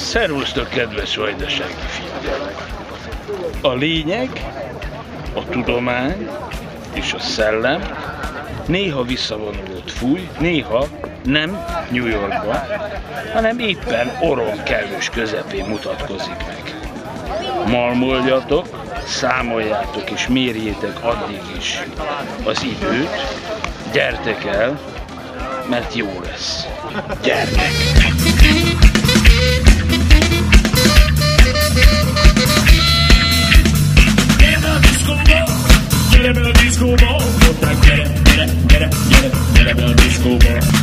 Szervusztok, kedves vajdasági fiúgyerek! A lényeg, a tudomány és a szellem néha visszavonulót fúj, néha nem New Yorkban, hanem éppen Oron kellős közepén mutatkozik meg. Malmoljatok, számoljátok és mérjétek addig is az időt, gyertek el, mert jó lesz. Gyertek! Get him in a disco ball, get him in a disco ball.